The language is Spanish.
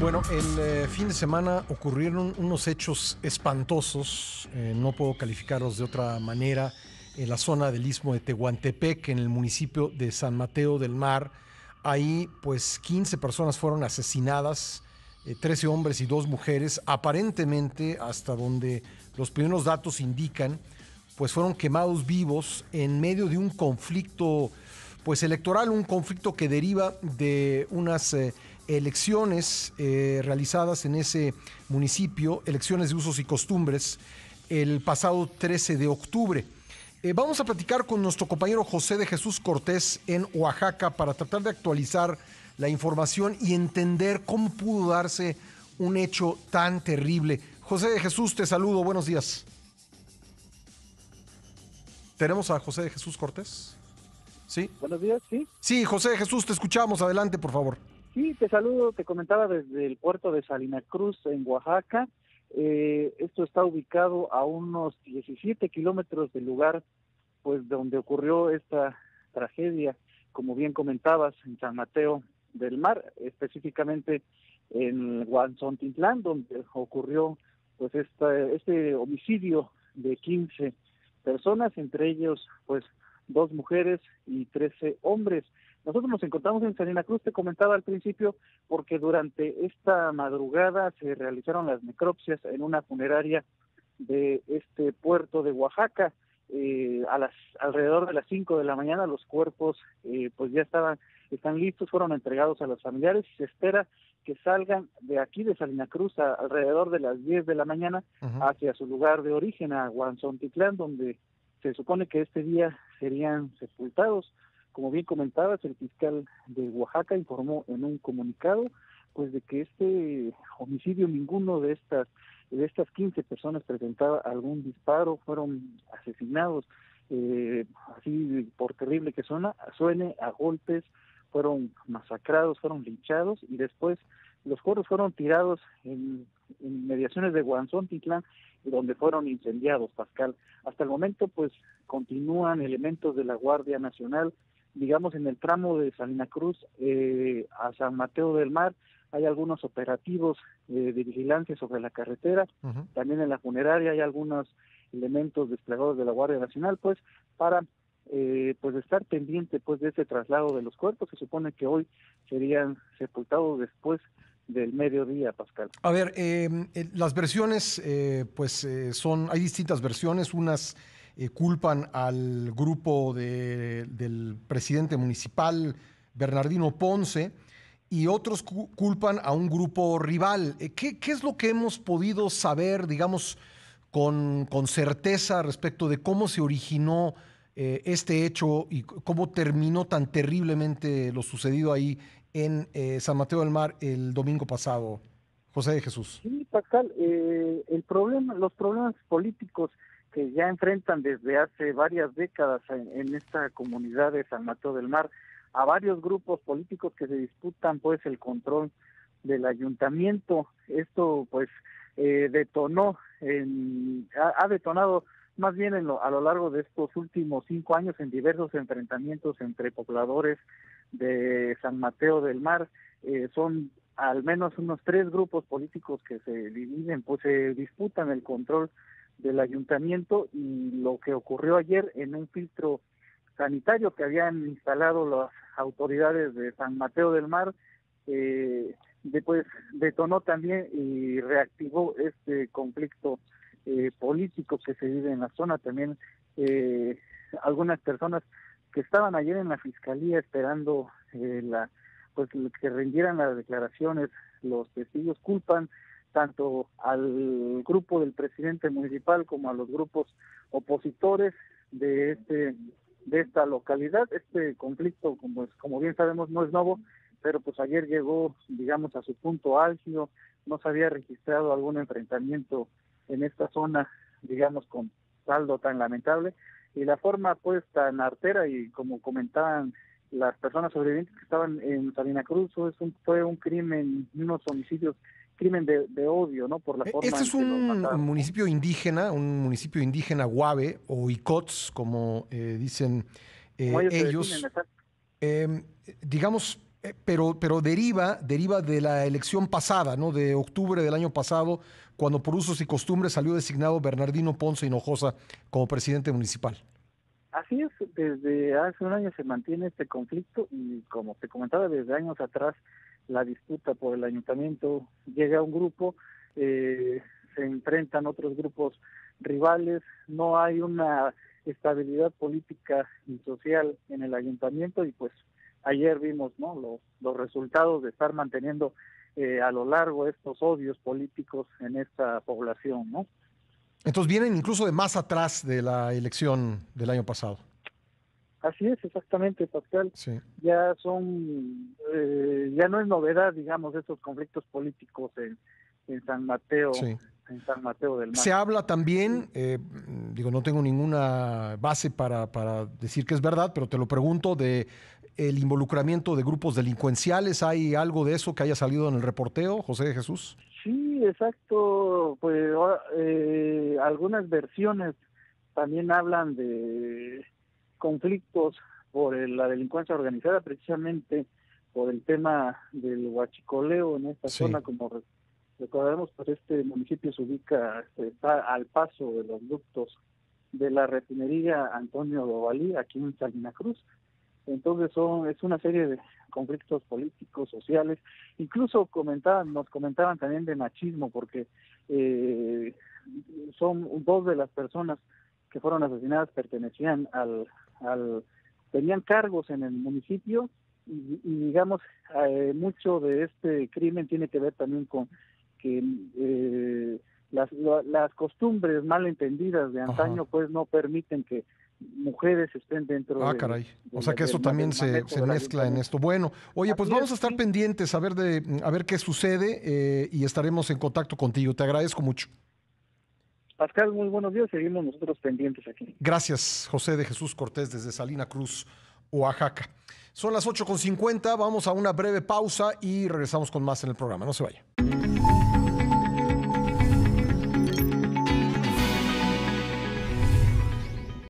Bueno, el fin de semana ocurrieron unos hechos espantosos, no puedo calificarlos de otra manera, en la zona del Istmo de Tehuantepec, en el municipio de San Mateo del Mar. Ahí, pues, 15 personas fueron asesinadas, 13 hombres y 2 mujeres, aparentemente, hasta donde los primeros datos indican, pues fueron quemados vivos en medio de un conflicto pues electoral, un conflicto que deriva de unas elecciones realizadas en ese municipio, elecciones de usos y costumbres, el pasado 13 de octubre. Vamos a platicar con nuestro compañero José de Jesús Cortés en Oaxaca para tratar de actualizar la información y entender cómo pudo darse un hecho tan terrible. José de Jesús, te saludo, buenos días. ¿Tenemos a José de Jesús Cortés? ¿Sí? Buenos días, sí. Sí, José de Jesús, te escuchamos. Adelante, por favor. Sí, te saludo, te comentaba desde el puerto de Salina Cruz, en Oaxaca. Esto está ubicado a unos 17 kilómetros del lugar pues donde ocurrió esta tragedia, como bien comentabas, en San Mateo del Mar, específicamente en Huanzontitlán, donde ocurrió pues este homicidio de 15 personas, entre ellos pues 2 mujeres y 13 hombres. Nosotros nos encontramos en Salina Cruz, te comentaba al principio, porque durante esta madrugada se realizaron las necropsias en una funeraria de este puerto de Oaxaca. Alrededor de las 5 de la mañana los cuerpos pues ya están listos, fueron entregados a los familiares y se espera que salgan de aquí de Salina Cruz alrededor de las 10 de la mañana hacia su lugar de origen, a Huanzontitlán, donde se supone que este día serían sepultados. Como bien comentabas, el fiscal de Oaxaca informó en un comunicado pues de que este homicidio, ninguno de estas 15 personas presentaba algún disparo, fueron asesinados, así por terrible que suene, a golpes, fueron masacrados, fueron linchados y después los cuerpos fueron tirados en inmediaciones de Huanzontitlán, donde fueron incendiados, Pascal. Hasta el momento pues continúan elementos de la Guardia Nacional, digamos en el tramo de Salina Cruz a San Mateo del Mar. Hay algunos operativos de vigilancia sobre la carretera, también en la funeraria hay algunos elementos desplegados de la Guardia Nacional, pues para pues estar pendiente pues de este traslado de los cuerpos. Se supone que hoy serían sepultados después del mediodía, Pascal. A ver, las versiones, hay distintas versiones, unas culpan al grupo del presidente municipal, Bernardino Ponce, y otros culpan a un grupo rival. ¿Qué es lo que hemos podido saber, digamos, con certeza respecto de cómo se originó este hecho y cómo terminó tan terriblemente lo sucedido ahí en San Mateo del Mar el domingo pasado, José de Jesús? Sí, Pascal, los problemas políticos que ya enfrentan desde hace varias décadas en esta comunidad de San Mateo del Mar, a varios grupos políticos que se disputan pues el control del ayuntamiento. Esto pues ha detonado más bien a lo largo de estos últimos 5 años en diversos enfrentamientos entre pobladores de San Mateo del Mar. Son al menos unos 3 grupos políticos que se dividen, pues se disputan el control del ayuntamiento, y lo que ocurrió ayer en un filtro sanitario que habían instalado las autoridades de San Mateo del Mar, después detonó también y reactivó este conflicto político que se vive en la zona. También algunas personas que estaban ayer en la fiscalía esperando pues que rindieran las declaraciones, los testigos culpan tanto al grupo del presidente municipal como a los grupos opositores de esta localidad. Este conflicto, como bien sabemos, no es nuevo, pero pues ayer llegó, digamos, a su punto álgido. No se había registrado algún enfrentamiento en esta zona, digamos, con saldo tan lamentable, y la forma pues tan artera, y como comentaban las personas sobrevivientes que estaban en Salina Cruz, fue un crimen, unos homicidios, crimen de odio, ¿no? Por la forma Este en es que los mataron. un municipio indígena Guave o Icots, como dicen Como ellos se definen, ellos. exacto. Eh, digamos, Pero deriva de la elección pasada, ¿no? De octubre del año pasado, cuando por usos y costumbres salió designado Bernardino Ponce Hinojosa como presidente municipal. Así es, desde hace un año se mantiene este conflicto y como te comentaba, desde años atrás la disputa por el ayuntamiento llega a un grupo, se enfrentan otros grupos rivales, no hay una estabilidad política y social en el ayuntamiento y pues ayer vimos, ¿no?, los resultados de estar manteniendo a lo largo estos odios políticos en esta población, ¿no? Entonces vienen incluso de más atrás de la elección del año pasado. Así es, exactamente, Pascal. Sí. Ya ya no es novedad, digamos, estos conflictos políticos en San Mateo, Sí. en San Mateo del Mar. Se habla también, no tengo ninguna base para decir que es verdad, pero te lo pregunto, de el involucramiento de grupos delincuenciales. ¿Hay algo de eso que haya salido en el reporteo, José de Jesús? Sí, exacto. Pues algunas versiones también hablan de conflictos por la delincuencia organizada, precisamente por el tema del huachicoleo en esta zona. Como recordemos, pues este municipio se ubica, está al paso de los ductos de la refinería Antonio Dovalí, aquí en Salina Cruz. Entonces es una serie de conflictos políticos, sociales, incluso nos comentaban también de machismo, porque son dos de las personas que fueron asesinadas pertenecían tenían cargos en el municipio y digamos, mucho de este crimen tiene que ver también con que las costumbres malentendidas de antaño pues no permiten que mujeres estén dentro caray. O sea que eso también se mezcla en esto. Bueno, oye, pues vamos a estar pendientes a ver qué sucede y estaremos en contacto contigo. Te agradezco mucho. Pascal, muy buenos días. Seguimos nosotros pendientes aquí. Gracias, José de Jesús Cortés, desde Salina Cruz, Oaxaca. Son las 8:50. Vamos a una breve pausa y regresamos con más en el programa. No se vaya.